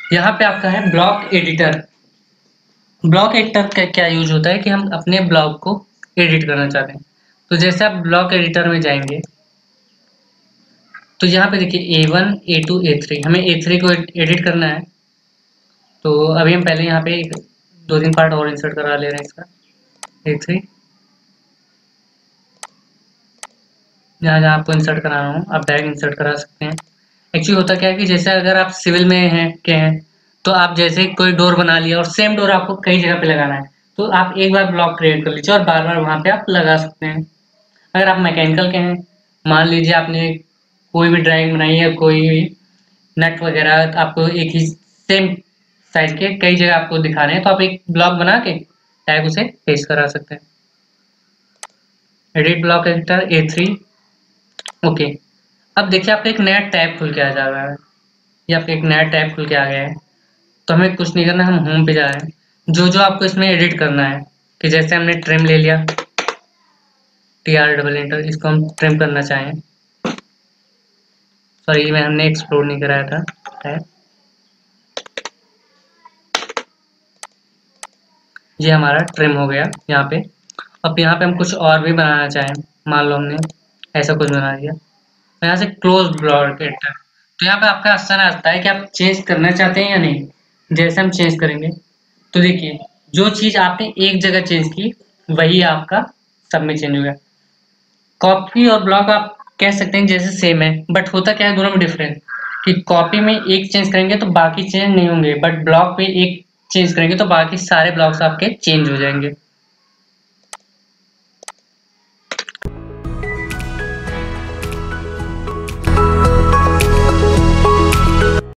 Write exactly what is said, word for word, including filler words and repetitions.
यहाँ पे आपका है ब्लॉक एडिटर। ब्लॉक एडिटर का क्या यूज होता है कि हम अपने ब्लॉग को एडिट करना चाहते हैं। तो जैसे आप ब्लॉक एडिटर में जाएंगे तो यहाँ पे देखिए A one A two A three, हमें ए थ्री को एडिट करना है। तो अभी हम पहले यहाँ पे दो तीन पार्ट और इंसर्ट करा ले रहे हैं इसका। ए थ्री जहाँ जहाँ आपको इंसर्ट कराना हो आप डायरेक्ट इंसर्ट करा सकते हैं। एक्चुअली होता क्या है कि जैसे अगर आप सिविल में हैं के हैं तो आप जैसे कोई डोर बना लिया और सेम डोर आपको कई जगह पे लगाना है, तो आप एक बार ब्लॉक क्रिएट कर लीजिए और बार बार वहाँ पे आप लगा सकते हैं। अगर आप मैकेनिकल के हैं, मान लीजिए आपने कोई भी ड्राइंग बनाई है, कोई भी नट वगैरह आपको एक ही सेम साइज के कई जगह आपको दिखाने हैं, तो आप एक ब्लॉक बना के टैग उसे पेस्ट करा सकते हैं। Edit block editor A three. Okay, अब देखिए आपका एक नया टैब खुल के आ जा रहा है। ये आपका एक नया टैब खुल के आ गया है। तो हमें कुछ नहीं करना, हम होम पे जा रहे हैं। जो जो आपको इसमें एडिट करना है कि जैसे हमने ट्रिम ले लिया, टी आर डबल इंटर, इसको हम ट्रिम करना चाहें। सॉरी मैं हमने एक्सप्लोर नहीं कराया था टैब। ये हमारा ट्रिम हो गया यहाँ पे। अब यहाँ पे हम कुछ और भी बनाना चाहें, मान लो हमने ऐसा कुछ बना दिया, तो यहाँ से क्लोज ब्लॉक एडिटर। तो यहाँ पे आपका ऑप्शन आता है कि आप चेंज करना चाहते हैं या नहीं। जैसे हम चेंज करेंगे तो देखिए जो चीज आपने एक जगह चेंज की वही आपका सब में चेंज होगा। कॉपी और ब्लॉक आप कह सकते हैं जैसे सेम है, बट होता क्या है दोनों में डिफरेंस कि कॉपी में एक चेंज करेंगे तो बाकी चेंज नहीं होंगे, बट ब्लॉक पे एक चेंज करेंगे तो बाकी सारे ब्लॉक्स आपके चेंज हो जाएंगे।